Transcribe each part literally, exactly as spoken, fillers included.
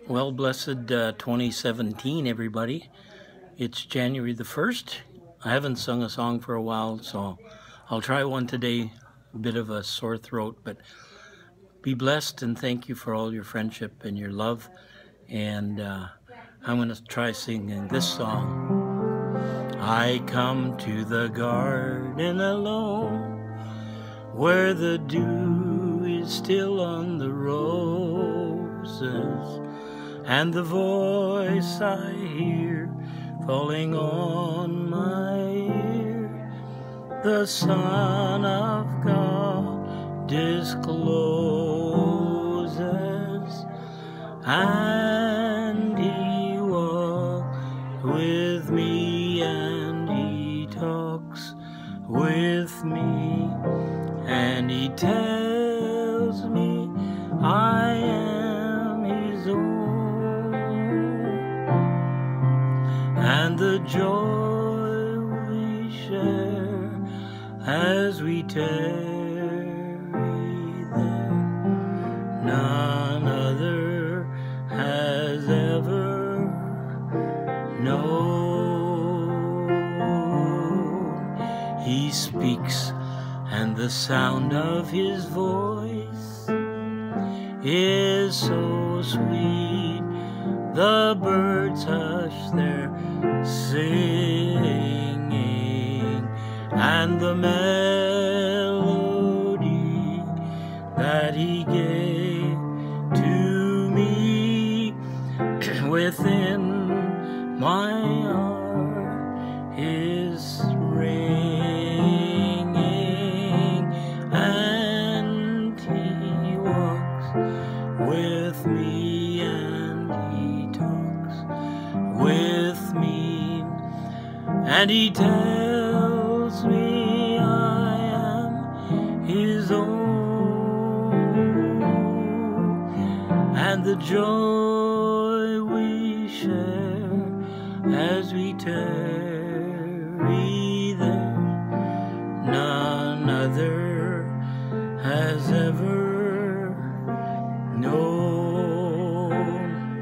Well, blessed uh, twenty seventeen, everybody. It's January the first. I haven't sung a song for a while, so I'll try one today. A bit of a sore throat, but be blessed and thank you for all your friendship and your love. And uh, I'm going to try singing this song. I come to the garden alone, where the dew is still on the roses, and the voice I hear falling on my ear, the Son of God discloses, and He walks with me, and He talks with me, and He tells me I am His own. And the joy we share as we tarry there, none other has ever known. He speaks, and the sound of His voice is so sweet, the birds hush their singing, and the melody that He gave to me within my heart is ringing, and He walks with me, and He talks with me, and He tells me I am His own. And the joy we share as we tarry there, none other has ever known.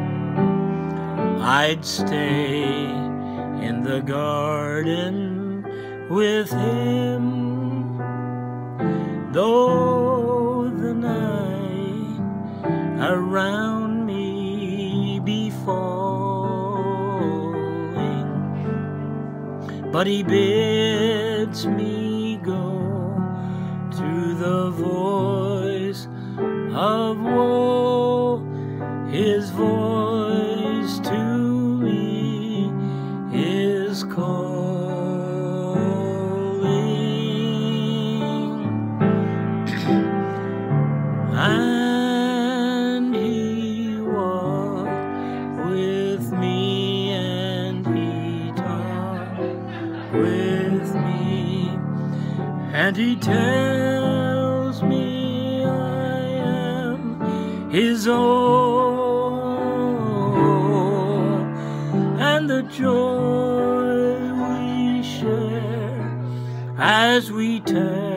I'd stay in the garden with Him, though the night around me be falling, but He bids me go to the voice of woe. His voice to me is calling, and He walks with me, and He talks with me, and He tells me I am His own. And the joy we share as we tarry